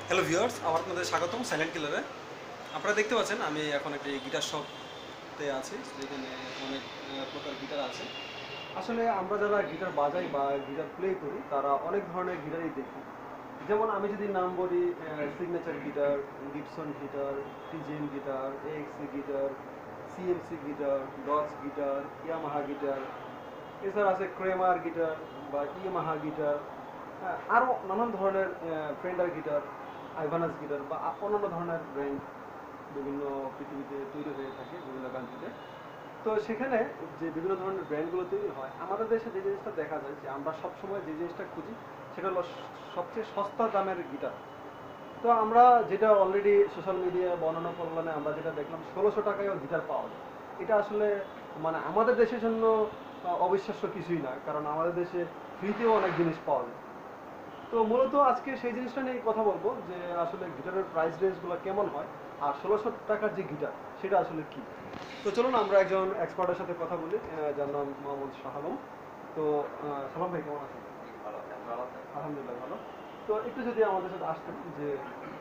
Hello viewers, আমার আপনাদের স্বাগতম সাইলেন্ট কিলারে। আপনারা দেখতে পাচ্ছেন আমি এখন একটি গিটার শপতে আছি, যেখানে অনেক প্রকার গিটার আছে। আসলে আমরা যারা গিটার বাজাই বা গিটার প্লে করি তারা অনেক ধরনের গিটারই দেখি। যেমন আমি যদি নাম বলি, signature guitar, Gibson guitar, TGM guitar, এএক্সি guitar, CMC guitar, Dodge guitar, Yamaha guitar, এছাড়া আছে ক্রেমার গিটার বা ইয়ামাহা গিটার, আরও নানান ধরনের ফেন্ডার গিটার, আইভানাস গিটার বা অন্যান্য ধরনের ব্র্যান্ড বিভিন্ন পৃথিবীতে তৈরি হয়ে থাকে বিভিন্ন কান্ট্রিতে। তো সেখানে যে বিভিন্ন ধরনের ব্র্যান্ডগুলো তৈরি হয়, আমাদের দেশে যে জিনিসটা দেখা যায় যে আমরা সবসময় যে জিনিসটা খুঁজি সেটা হলো সবচেয়ে সস্তা দামের গিটার। তো আমরা যেটা অলরেডি সোশ্যাল মিডিয়া বর্ণনা করলামে আমরা যেটা দেখলাম 1600 টাকায়ও গিটার পাওয়া যায়। এটা আসলে মানে আমাদের দেশের জন্য অবিশ্বাস্য কিছুই না, কারণ আমাদের দেশে ফ্রিতেও অনেক জিনিস পাওয়া যায়। তো মূলত আজকে সেই জিনিসটা নিয়ে কথা বলবো যে আসলে গিটারের প্রাইস রেঞ্জগুলো কেমন হয়, আর 1600 টাকার যে গিটার সেটা আসলে কি। তো চলুন আমরা একজন এক্সপার্টের সাথে কথা বলি, যার নাম মোহাম্মদ শাহ আলম। তো সালাম ভাই, কেমন আছেন? আলহামদুলিল্লাহ ভালো। তো একটু যদি আমাদের সাথে আসতেন যে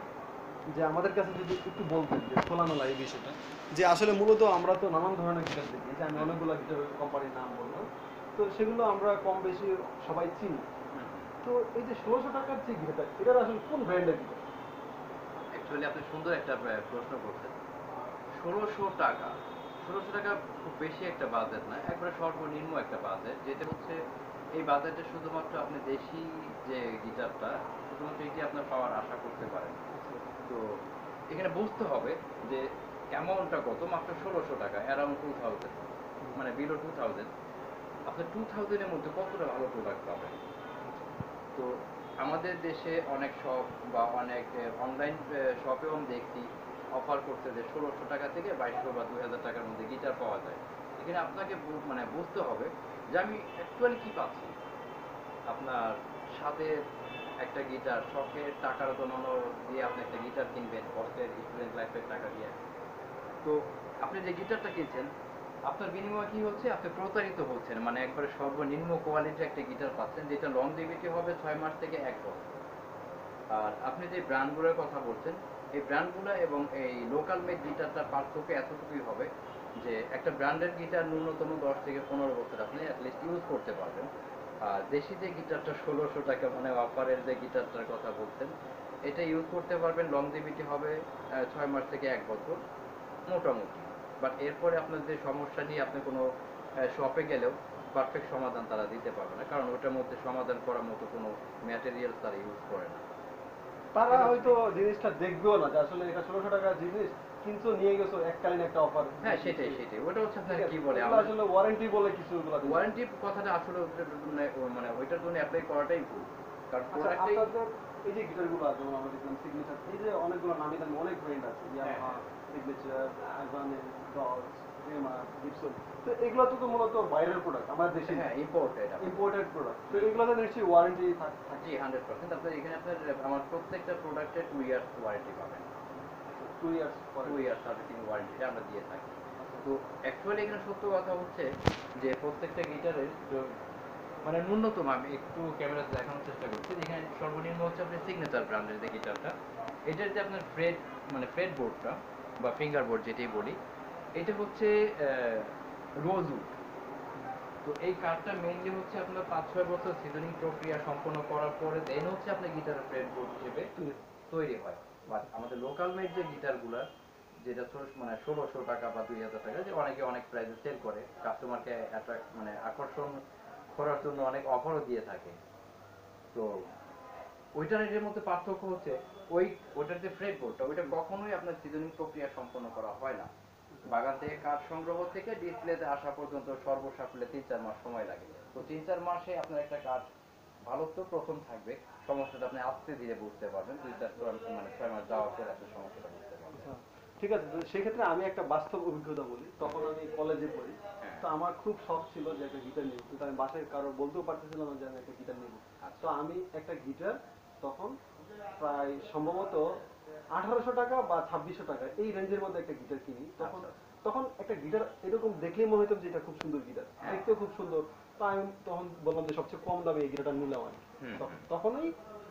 যে আমাদের কাছে যদি একটু বলতেন যে খোলামেলা এই বিষয়টা, যে আসলে মূলত আমরা তো নানান ধরনের গিটার দেখি, যে আমি অনেকগুলো গিটার কোম্পানির নাম বললাম, তো সেগুলো আমরা কম বেশি সবাই চিনি। তো এই যে 1600 টাকার যে গিটারটা, এটার আসলে কোন ব্র্যান্ডের গিটার? অ্যাকচুয়ালি আপনি সুন্দর একটা প্রশ্ন করছেন। ১৬০০ টাকা, ১৬০০ টাকা খুব বেশি একটা বাজেট না, একবারে সর্বনিম্ন একটা বাজেট, যেটা হচ্ছে এই বাজেটে শুধুমাত্র আপনি দেশি যে গিটারটা, শুধুমাত্র এটি আপনার পাওয়ার আশা করতে পারেন। তো এখানে বুঝতে হবে যে অ্যামাউন্টটা কত, মাত্র ১৬০০ টাকা, অ্যারাউন্ড 2000, মানে বিলো 2000। আপনার 2000 এর মধ্যে কতটা ভালো প্রোডাক্ট পাবেন? তো আমাদের দেশে অনেক শপ বা অনেক অনলাইন শপেও আমি দেখছি অফার করতে যে ১৬০০ টাকা থেকে ২২০০ বা ২০০০ টাকার মধ্যে গিটার পাওয়া যায়। এখানে আপনাকে মানে বুঝতে হবে যে আমি অ্যাকচুয়ালি কি পাচ্ছি। আপনার সাথে একটা গিটার শখের টাকার জমানো দিয়ে আপনি একটা গিটার কিনবেন কষ্টের স্টুডেন্ট লাইফের টাকা দিয়ে। তো আপনি যে গিটারটা কিনছেন, আপনার বিনিময়ে কি হচ্ছে, আপনি প্রতারিত হচ্ছেন, মানে একবারে সর্বনিম্ন কোয়ালিটির একটা গিটার পাচ্ছেন যেটা লংজিভিটি হবে ৬ মাস থেকে ১ বছর। আর আপনি যে ব্র্যান্ডগুলোর কথা বলছেন, এই ব্র্যান্ডগুলো এবং এই লোকাল মেড গিটারটার পার্থক্য এতটুকুই হবে যে একটা ব্র্যান্ডের গিটার ন্যূনতম ১০ থেকে ১৫ বছর আপনি অ্যাটলিস্ট ইউজ করতে পারবেন। আর দেশি যে গিটারটা ১৬০০ টাকা, মানে অফারের যে গিটারটার কথা বলছেন, এটা ইউজ করতে পারবেন, লংজিভিটি হবে ৬ মাস থেকে ১ বছর মোটামুটি। বাট এরপরে আপনার যে সমস্যা নিয়ে আপনি কোনো শপে গেলেও পারফেক্ট সমাধান তারা দিতে পারবে না, কারণ ওটার মধ্যে সমাধান করার মতো কোনো ম্যাটেরিয়ালস তারা ইউজ করে না। তারা ঠিক আছে। হয়তো জিনিসটা দেখবেও না যে আসলে এটা 1600 টাকার জিনিস, কিন্তু নিয়ে গেছো এককালীন একটা অফার। হ্যাঁ, সেটাই সেটাই, ওটা হচ্ছে ঠিক আপনার আছে, কি বলে ওগুলো আমরা আসলে ওয়ারেন্টি বলে কিছু ওগুলো দিবে। ওয়ারেন্টি কথাটা আসলে মানে মানে ওইটার জন্য অ্যাপ্লাই করাটাই ভুল, কারণ আচ্ছা, প্রোডাক্টটাই। আপনাদের এই যে গিটারগুলো আছে, যেমন আমরা দেখলাম সিগনেচার, এই যে অনেকগুলো নামি দামি অনেক ব্র্যান্ড আছে, হ্যাঁ ইয়ামাহা, হ্যাঁ signature, Ibanez, Dodge, Kramer, Gibson. তো এগুলো তো মূলত বাইরের প্রোডাক্ট, আমাদের দেশে হ্যাঁ, ইম্পোর্টেড আপনার। Imported product. তো এগুলোতে নিশ্চয়ই ওয়ারেন্টি জি, থাকে। 100%। আপনার এখানে আপনার আমার প্রত্যেকটা প্রোডাক্টে 2 ইয়ার্স ওয়ারেন্টি পাবেন। 2 ইয়ার্স পরে। 2 ইয়ার্স সার্ভিসিং ওয়ারেন্টিটা আমরা দিয়ে থাকি। তো অ্যাকচুয়ালি এখানে সত্য কথা হচ্ছে যে প্রত্যেকটা গিটারের মানে ন্যূনতম, আমি একটু ক্যামেরাতে দেখানোর চেষ্টা করছি, এখানে সর্বনিম্ন হচ্ছে আপনার সিগনেচার ব্র্যান্ডের যে গিটারটা, এটার যে আপনার ফ্রেড, মানে ফ্রেড বোর্ডটা বা ফিঙ্গার বোর্ড যেটাই বলি, এটা হচ্ছে রোজউড। তো এই কাঠটা মেইনলি হচ্ছে আপনার ৫-৬ বছর সিজনিং প্রক্রিয়া সম্পন্ন করার পরে দেন হচ্ছে আপনার গিটারের ফ্রেড বোর্ড হিসেবে তৈরি হয়। বাট আমাদের লোকাল মেড যে গিটারগুলো, যেটা মানে ১৬০০ টাকা বা ২০০০ টাকা, যে অনেকে অনেক প্রাইসে সেল করে, কাস্টমারকে অ্যাট্রাক্ট মানে আকর্ষণ করার জন্য অনেক অফারও দিয়ে থাকে। তো ওইটার এর মধ্যে পার্থক্য হচ্ছে ওই ওইটার যে ফ্রেড বোর্ডটা, ওইটা কখনোই আপনার সিজনিং প্রক্রিয়া সম্পন্ন করা হয় না। বাগান থেকে কাঠ সংগ্রহ থেকে ডিসপ্লেতে আসা পর্যন্ত সর্বসাকুল্যে ৩-৪ মাস সময় লাগে। তো ৩-৪ মাসে আপনার একটা কাঠ ভালো তো প্রথম থাকবে, সমস্যাটা আপনি আস্তে ধীরে বুঝতে পারবেন, ২-৪ মানে ৬ মাস যাওয়ার পরে আপনি সমস্যাটা বুঝতে পারবেন। আচ্ছা, ঠিক আছে। তো সেই ক্ষেত্রে আমি একটা বাস্তব অভিজ্ঞতা বলি। তখন আমি কলেজে পড়ি। হ্যাঁ। তো আমার খুব শখ ছিল যে একটা গিটার নিব, কিন্তু আমি বাসায় কারো বলতেও পারতেছিলাম না যে আমি একটা গিটার নিব। তো আচ্ছা আমি একটা গিটার তখন প্রায় সম্ভবত 1800 টাকা বা 2600 টাকা এই রেঞ্জের মধ্যে একটা গিটার কিনি তখন। আচ্ছা। তখন একটা গিটার এরকম দেখলেই মনে হতো যে এটা খুব সুন্দর গিটার, হ্যাঁ। দেখতেও খুব সুন্দর। তো আমি তখন বললাম যে সবচেয়ে কম দামে এই গিটারটা নিলাম আমি। হুম হুম। তখনই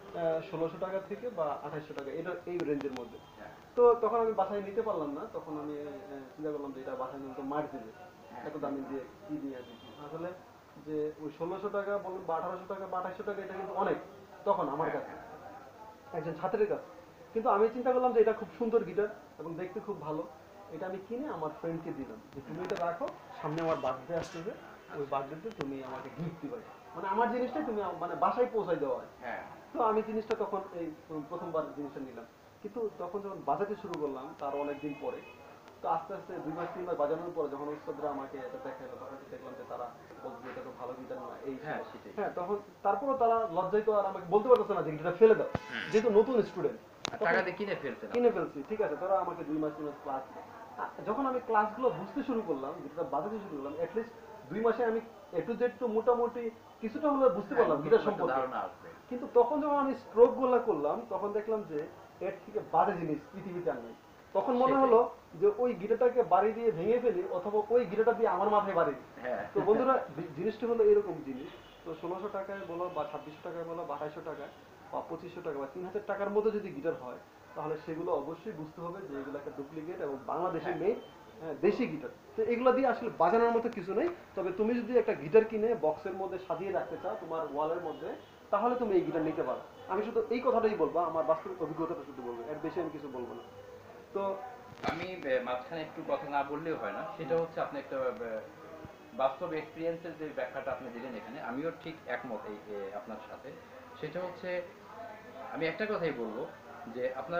1600 টাকা থেকে বা 2800 টাকা, এটা এই রেঞ্জের মধ্যে। হ্যাঁ তো তখন আমি বাসায় নিতে পারলাম না, তখন আমি চিন্তা করলাম যে এটা বাসায় নিলে তো মার দিবে, হ্যাঁ এত দামি দিয়ে কি নিয়ে আসি। আসলে যে ওই 1600 টাকা বলুন বা 1800 টাকা বা 2800 টাকা, এটা কিন্তু অনেক তখন আমার হ্যাঁ কাছে, হ্যাঁ একজন ছাত্রের কাছে। কিন্তু আমি চিন্তা করলাম যে এটা খুব সুন্দর গিটার এবং দেখতে খুব ভালো, এটা আমি কিনে আমার ফ্রেন্ডকে দিলাম যে তুমি এটা রাখো, সামনে আমার বার্থডে আসতেছে, ওই আচ্ছা বার্থডেতে তুমি আমাকে গিফট দিবে, মানে আমার জিনিসটাই তুমি মানে বাসায় পৌঁছাই দেওয়া হয়। হ্যাঁ তো আমি জিনিসটা তখন এই প্রথমবার জিনিসটা নিলাম, কিন্তু তখন যখন বাজাতে শুরু করলাম তার অনেকদিন পরে, তো আস্তে আস্তে 2 মাস 3 মাস বাজানোর পরে যখন উস্তাদরা আমাকে এটা দেখালো, তখন দেখলাম যে তারা বলছে যে এটা তো ভালো গিটার না এই হ্যাঁ সেই। সেটাই। হ্যাঁ, তখন তারপরও তারা লজ্জায় তো আর আমাকে বলতে পারতেছে না যে গিটারটা ফেলে দাও, যেহেতু নতুন স্টুডেন্ট। আর টাকা দিয়ে কিনে ফেলতেন কিনে ফেলছি, ঠিক আছে, তোরা আমাকে 2 মাস 3 মাস ক্লাস। যখন আমি ক্লাসগুলো বুঝতে শুরু করলাম, গিটারটা বাজাতে শুরু করলাম, অ্যাটলিস্ট 2 মাসে আমি এ টু জেড তো মোটামুটি কিছুটা হলে বুঝতে পারলাম গিটার সম্পর্কে। ধারণা আসবে। কিন্তু তখন যখন আমি স্ট্রোক গুলা করলাম, তখন দেখলাম যে এর থেকে বাজে জিনিস পৃথিবীতে আর নেই। তখন মনে সেটাই। হলো যে ওই গিটারটাকে বাড়ি দিয়ে ভেঙে ফেলি, অথবা ওই গিটারটা দিয়ে আমার মাথায় বাড়ি দিই। হ্যাঁ তো বন্ধুরা, জিনিসটা হলো এরকম জিনিস। তো 1600 টাকায় বলো বা 2600 টাকায় বলো বা 2800 টাকায় বা 2500 টাকা বা 3000 টাকার মধ্যে যদি গিটার হয়, তাহলে সেগুলো অবশ্যই বুঝতে হবে যে এগুলো একটা ডুপ্লিকেট এবং বাংলাদেশে হ্যাঁ। মেড দেশি গিটার। তো এগুলো দিয়ে আসলে বাজানোর মতো কিছু নেই। তবে তুমি যদি একটা গিটার কিনে বক্সের মধ্যে সাজিয়ে রাখতে চাও তোমার ওয়ালের মধ্যে, তাহলে তুমি এই গিটার নিতে পারো। আমি শুধু এই কথাটাই বলবো, আমার বাস্তবিক অভিজ্ঞতাটা শুধু বলবো, এর বেশি আমি কিছু বলবো না। তো আমি মাঝখানে একটু কথা না বললেও হয় না, সেটা হচ্ছে আপনি একটা বাস্তব এক্সপিরিয়েন্সের যে ব্যাখ্যাটা আপনি দিলেন এখানে, আমিও ঠিক একমত এই আপনার সাথে। সেটা হচ্ছে আমি একটা কথাই বলবো যে আপনার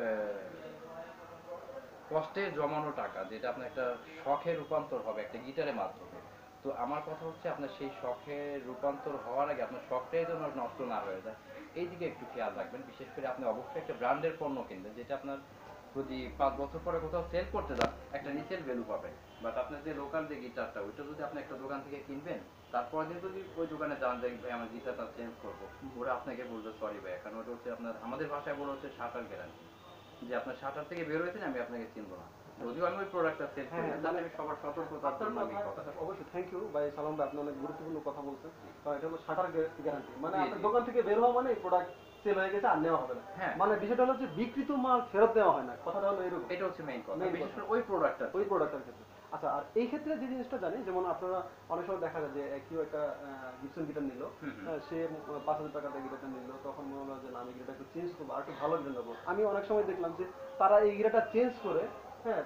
কষ্টে জমানো টাকা যেটা আপনার একটা শখে রূপান্তর হবে একটা গিটারের মাধ্যমে, তো আমার কথা হচ্ছে আপনার সেই শখে রূপান্তর হওয়ার আগে আপনার শখটাই যেন নষ্ট না হয়ে যায়, এই দিকে একটু খেয়াল রাখবেন। বিশেষ করে আপনি অবশ্যই একটা ব্র্যান্ডের পণ্য কিনবেন যেটা আপনার যদি 5 বছর পরে কোথাও সেল করতে যান একটা নিচের ভ্যালু পাবে। বাট আপনার যে লোকাল যে গিটারটা ওইটা যদি আপনি একটা দোকান থেকে কিনবেন, তারপরের দিন যদি ওই দোকানে যান যে ভাই আমার গিটারটা চেঞ্জ করবো, ওরা আপনাকে বলবে সরি ভাই, কারণ ওটা হচ্ছে আপনার আমাদের ভাষায় বলা হচ্ছে শাটার গ্যারান্টি, যে আপনার শাটার থেকে বের হয়েছেন আমি আপনাকে চিনবো না। যদিও আমি ওই প্রোডাক্টটা সেল করি না, তাহলে আমি সবার সতর্কতার জন্য আমি কথাটা বলছি। অবশ্যই থ্যাংক ইউ ভাই সালাম ভাই, আপনি অনেক গুরুত্বপূর্ণ কথা বলছেন। কারণ এটা হলো শাটার গ্যারান্টি, মানে জি, আপনার জি। দোকান থেকে বের হওয়া মানে প্রোডাক্ট সেল হয়ে গেছে আর নেওয়া হবে না। হ্যাঁ। মানে বিষয়টা হলো যে বিকৃত মাল ফেরত দেওয়া হয় না, কথাটা হলো এরকম। এটা হচ্ছে মেইন কথা, Main বিশেষ কথা। করে ওই প্রোডাক্টটা। ওই প্রোডাক্টের ক্ষেত্রে। আচ্ছা, আর এই ক্ষেত্রে যে জিনিসটা জানি, যেমন আপনারা অনেক সময় দেখা যায় যে কেউ একটা গিবসন গিটার নিল, হুম হুম। সে 5000 টাকা দিয়ে গিটারটা নিল, তখন মনে হলো যে না আমি গিটারটা একটু চেঞ্জ করবো, আর একটু ভালো গিটার নেবো। আমি অনেক সময় দেখলাম যে তারা এই গিটারটা চেঞ্জ করে, হ্যাঁ,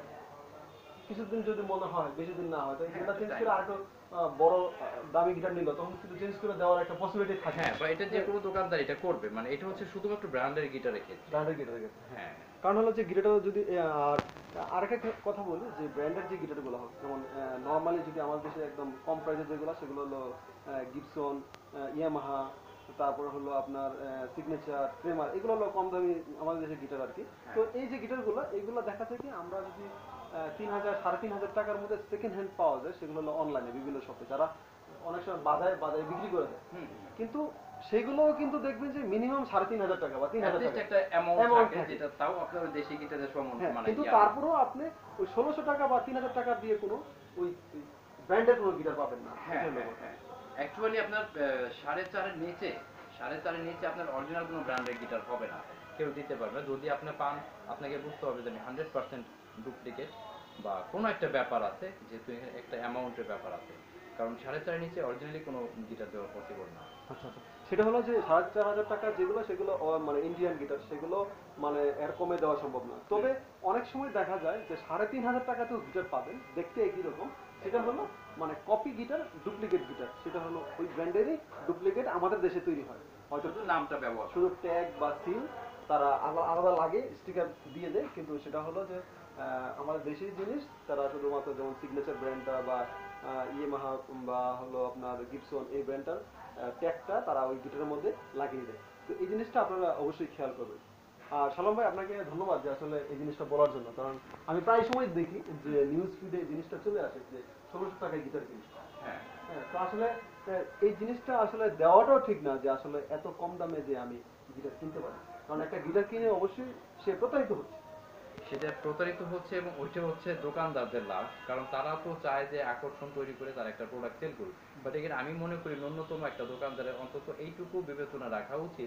কিছুদিন যদি মনে হয়, বেশি দিন না হয়, তো এই হ্যাঁ, গিটারটা চেঞ্জ তাই। করে আর একটু বড় দামি গিটার নিল, তখন কিন্তু চেঞ্জ করে দেওয়ার একটা পসিবিলিটি থাকে। হ্যাঁ, বা এটা যে কোনো দোকানদার এটা করবে, মানে এটা হচ্ছে শুধুমাত্র ব্র্যান্ডের গিটারের ক্ষেত্রে। ব্র্যান্ডের গিটারের ক্ষেত্রে। হ্যাঁ কারণ হলো যে গিটারটা যদি আর আরেকটা কথা বলি যে ব্র্যান্ডের যে গিটারগুলো হয়, যেমন নর্মালি যদি আমাদের দেশে একদম কম প্রাইসের যেগুলো, সেগুলো হলো গিবসন, ইয়ামাহা, তারপর হলো আপনার সিগনেচার, ট্রেমার, এগুলো হলো কম দামি আমাদের দেশের গিটার আর কি। তো এই যে গিটারগুলো, এগুলো দেখা যায় কি আমরা যদি 3000 3500 টাকার মধ্যে সেকেন্ড হ্যান্ড পাওয়া যায়, সেগুলো হলো অনলাইনে বিভিন্ন শপে, যারা অনেক সময় বাজারে বাজারে বিক্রি করে দেয়। হুম। কিন্তু সেগুলোও কিন্তু দেখবেন যে মিনিমাম 3500 টাকা বা 3000 At least টাকা একটা অ্যামাউন্ট অ্যামাউন্ট থাকে থাকে। যেটা তাও আপনার ওই দেশি গিটারের সমান হ্যাঁ, মানে কিন্তু ইয়া না। তারপরেও আপনি ওই 1600 টাকা বা 3000 টাকা দিয়ে কোনো ওই ব্র্যান্ডের কোনো গিটার পাবেন না। হ্যাঁ এটা হলো হ্যাঁ কথা। হ্যাঁ। অ্যাকচুয়ালি আপনার 4.5-এর নিচে 4.5-এর নিচে আপনার অরিজিনাল কোনো ব্র্যান্ডের গিটার হবে না, কেউ দিতে পারবে না। যদি আপনি পান, আপনাকে বুঝতে হবে যে 100% ডুপ্লিকেট বা কোনো একটা ব্যাপার আছে, যেহেতু এখানে একটা অ্যামাউন্টের ব্যাপার আছে, কারণ 4.5-এর নিচে অরিজিনালি কোনো গিটার দেওয়া পসিবল না। আচ্ছা আচ্ছা, সেটা হলো যে 4500 টাকা যেগুলো, সেগুলো মানে ইন্ডিয়ান গিটার, সেগুলো মানে এর কমে দেওয়া সম্ভব না। তবে অনেক সময় দেখা যায় যে 3500 টাকাতেও গিটার পাবেন, দেখতে একই রকম। সেটা হলো মানে কপি গিটার, ডুপ্লিকেট গিটার, সেটা হলো ওই ব্র্যান্ডেরই ডুপ্লিকেট আমাদের দেশে তৈরি হয়, হয়তো শুধু নামটা ব্যবহার শুধু ট্যাগ বা সিল তারা আলাদা লাগে, স্টিকার দিয়ে দেয়, কিন্তু সেটা হলো যে আমাদের দেশের জিনিস তারা শুধুমাত্র, যেমন সিগনেচার ব্র্যান্ডটা বা ইয়ামাহা বা হলো আপনার গিবসন, এই ব্র্যান্ডটার ট্যাগটা তারা ওই গিটারের মধ্যে লাগিয়ে দেয়। তো এই জিনিসটা আপনারা অবশ্যই খেয়াল করবেন। আর সালাম ভাই, আপনাকে ধন্যবাদ যে আসলে এই জিনিসটা বলার জন্য, কারণ আমি প্রায় সময় দেখি যে নিউজ ফিডে এই জিনিসটা চলে আসে যে 1600 টাকায় গিটার কিনি। হ্যাঁ। হ্যাঁ, তো আসলে এই জিনিসটা আসলে দেওয়াটাও ঠিক না, যে আসলে এত কম দামে যে আমি গিটার কিনতে পারি, কারণ একটা গিটার কিনে অবশ্যই সে প্রতারিত হচ্ছে। সেটা প্রতারিত হচ্ছে এবং ওইটা হচ্ছে দোকানদারদের লাভ, কারণ তারা তো চায় যে আকর্ষণ তৈরি করে তার একটা প্রোডাক্ট সেল করুক। বাট এখানে আমি মনে করি ন্যূনতম একটা দোকানদারের অন্তত এইটুকু বিবেচনা রাখা উচিত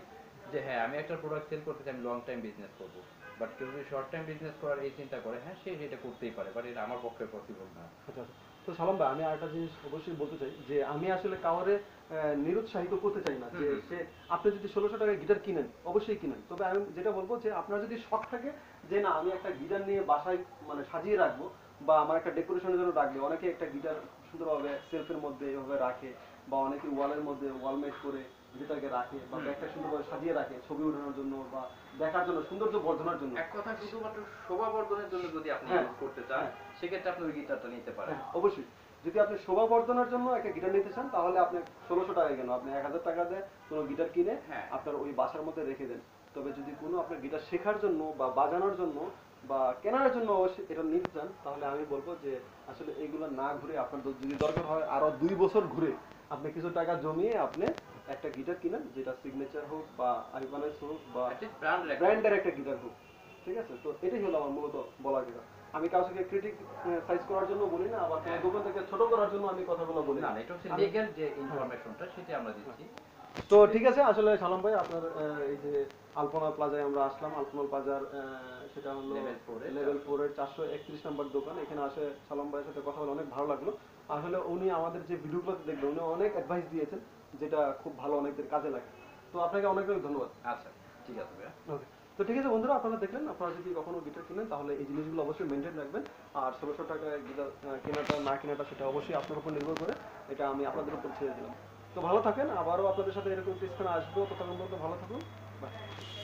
যে হ্যাঁ আমি একটা প্রোডাক্ট সেল করতে চাই, আমি লং টাইম বিজনেস করবো, বাট কেউ যদি শর্ট টাইম বিজনেস করার এই চিন্তা করে, হ্যাঁ সে এটা করতেই পারে, বাট এটা আমার পক্ষে পসিবল না। আচ্ছা আচ্ছা। তো সালাম ভাই, আমি আরেকটা জিনিস অবশ্যই বলতে চাই যে আমি আসলে কাউরে নিরুৎসাহিত করতে চাই না যে সে, আপনি যদি 1600 টাকায় গিটার কিনেন অবশ্যই কিনেন, তবে আমি যেটা বলবো যে আপনার যদি শখ থাকে যে না আমি একটা গিটার নিয়ে বাসায় মানে সাজিয়ে রাখবো বা আমার একটা ডেকোরেশনের জন্য রাখবে, অনেকে একটা গিটার সুন্দরভাবে সেলফের মধ্যে এভাবে রাখে বা অনেকে ওয়ালের মধ্যে ওয়ালমেট করে গিটারকে রাখে বা ব্যাগটা সুন্দরভাবে সাজিয়ে রাখে ছবি ওঠানোর জন্য বা দেখার জন্য সৌন্দর্য বর্ধনের জন্য। এক কথা শুধুমাত্র শোভাবর্ধনের জন্য যদি আপনি হ্যাঁ, ইউজ করতে চান, হ্যাঁ। সেক্ষেত্রে আপনি ওই গিটারটা নিতে পারেন। হ্যাঁ অবশ্যই, যদি আপনি শোভা বর্ধনের জন্য একটা গিটার নিতে চান তাহলে আপনি 1600 টাকায় কেন, আপনি 1000 টাকা দিয়ে কোনো গিটার কিনে হ্যাঁ। আপনার ওই বাসার মধ্যে রেখে দেন। তবে যদি কোনো আপনার গিটার শেখার জন্য বা বাজানোর জন্য বা কেনার জন্য অবশ্যই এটা নিতে চান, তাহলে আমি বলবো যে আসলে এইগুলো না ঘুরে আপনার যদি দরকার হয় আরো 2 বছর ঘুরে আপনি কিছু টাকা জমিয়ে আপনি একটা গিটার কিনেন, যেটা সিগনেচার হোক বা আইভানেস হোক বা ব্র্যান্ডের একটা গিটার হোক। ঠিক আছে, তো এটাই হলো আমার মূলত বলার কথা। আমি কাউকে ক্রিটিক সাইজ করার জন্য বলি না, আবার কোনো দোকান থেকে ছোট করার জন্য আমি কথাগুলো বলি না না। এটা হচ্ছে লিগ্যাল যে ইনফরমেশনটা সেটা আমরা দিচ্ছি। তো ঠিক আছে, আসলে সালাম ভাই আপনার এই যে আলপনা প্লাজায় আমরা আসলাম, আলপনা প্লাজার সেটা হলো লেভেল 4 এর 431 নম্বর দোকান। এখানে আসে সালাম ভাইয়ের সাথে কথা বলে অনেক ভালো লাগলো। আসলে উনি আমাদের যে ভিডিওগুলোতে দেখবেন উনি অনেক অ্যাডভাইস দিয়েছেন যেটা খুব ভালো অনেকদের কাজে লাগে। তো আপনাকে অনেক অনেক ধন্যবাদ। আচ্ছা ঠিক আছে ভাইয়া। ওকে, তো ঠিক আছে বন্ধুরা, আপনারা দেখলেন, আপনারা যদি কখনো গিটার কিনেন তাহলে এই জিনিসগুলো অবশ্যই মেনটেন রাখবেন। আর 1600 টাকায় গিটার কেনাটা না কেনাটা সেটা অবশ্যই আপনার উপর নির্ভর করে, এটা আমি আপনাদের উপর ছেড়ে দিলাম। তো ভালো থাকেন, আবারও আপনাদের সাথে এরকম একটা স্থানে আসবো, ততক্ষণ পর্যন্ত ভালো থাকুন, বাই।